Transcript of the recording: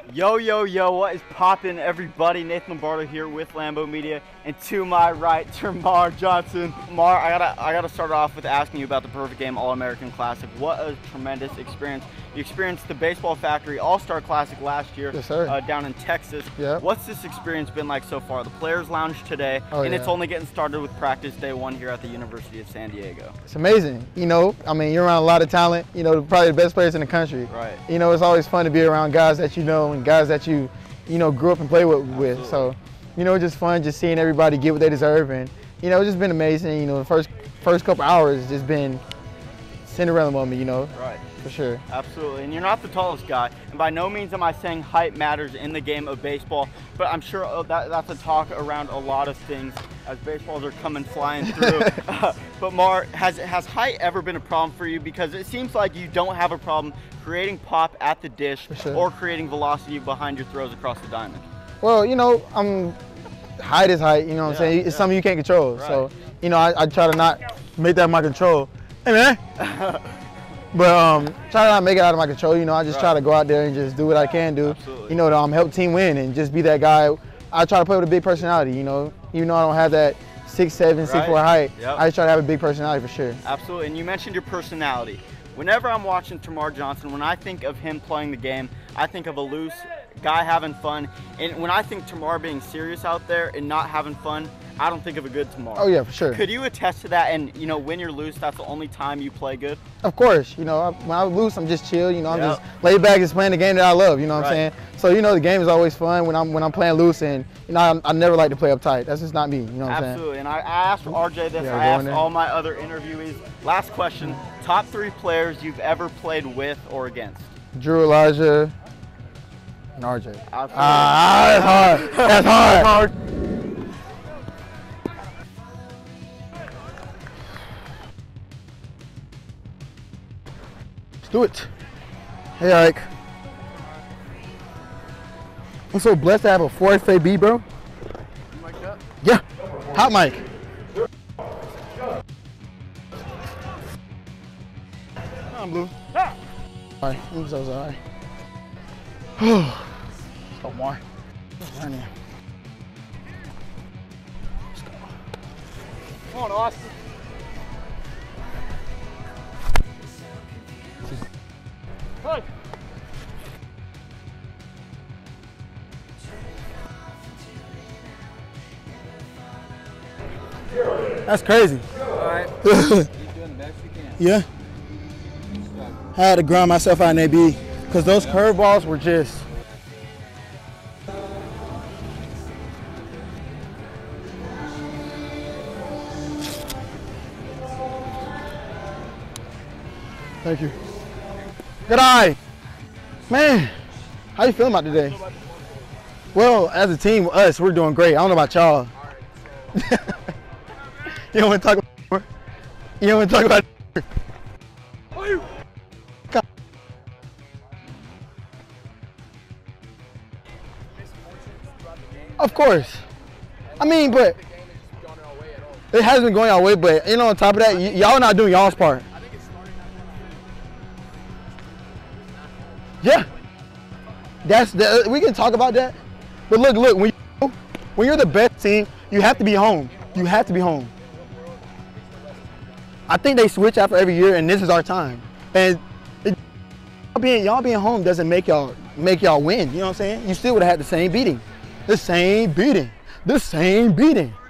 Yo, yo, yo, what is poppin', everybody? Nathan Lombardo here with Lambo Media, and to my right, Termarr Johnson. Termarr, I gotta start off with asking you about the Perfect Game All-American Classic. What a tremendous experience. You experienced the Baseball Factory All-Star Classic last year. Yes, sir. Down in Texas. Yeah. What's this experience been like so far? The Players Lounge today, and it's only getting started with practice day one here at the University of San Diego. It's amazing. You know, I mean, you're around a lot of talent, you know, probably the best players in the country. Right. You know, it's always fun to be around guys that you know and guys that you know, grew up and played with. So, you know, it's just fun just seeing everybody get what they deserve. And, you know, it's just been amazing. You know, the first couple hours just been Cinderella moment, you know. Right. For sure. Absolutely, and you're not the tallest guy, and by no means am I saying height matters in the game of baseball, but I'm sure that's a talk around a lot of things as baseballs are coming flying through. But Mar, has height ever been a problem for you? Because it seems like you don't have a problem creating pop at the dish or creating velocity behind your throws across the diamond. Well, you know, height is height, you know what I'm saying? It's something you can't control. Right. So, you know, I try to not make that my control. Hey, man. But try to not make it out of my control. You know, I just try to go out there and just do what I can do. Absolutely. You know, to help the team win and just be that guy. I try to play with a big personality. You know, even though I don't have that 6'7", 6'4" height, I just try to have a big personality for sure. Absolutely, and you mentioned your personality. Whenever I'm watching Termarr Johnson, when I think of him playing the game, I think of a loose guy having fun. And when I think Termarr being serious out there and not having fun, I don't think of a good Termarr. Oh yeah, for sure. Could you attest to that? And you know, when you're loose, that's the only time you play good? Of course. You know, when I'm loose, I'm just chill. You know, I'm just laid back, just playing the game that I love. You know what I'm saying? So you know, the game is always fun when I'm playing loose, and you know, I never like to play uptight. That's just not me. You know what I'm saying? Absolutely. And I asked RJ this. I asked all my other interviewees. Last question: top 3 players you've ever played with or against? Drew, Elijah, and RJ. Absolutely. That's hard. That's hard. Let's do it. Hey, Ike. I'm so blessed to have a 4 FAB, bro. You mic that? Yeah. Hot mic. I'm blue. Ah. Sorry. I'm so sorry. Let's go more. Run in. Let's go. Come on, Austin. Hey. That's crazy. All right. Keep doing the best you can. Yeah. I had to grind myself out in AB because those curveballs were just. Thank you. Good eye. Man, how you feeling about today? Well, as a team, we're doing great. I don't know about y'all. You don't want to talk about more? You don't want to talk about Of course. I mean, but it hasn't been going our way, but you know, on top of that, y'all not doing y'all's part. Yeah. We can talk about that. But look, when you're the best team, you have to be home. You have to be home. I think they switch after every year, and this is our time. And y'all being home doesn't make y'all win. You know what I'm saying? You still would have had the same beating. The same beating.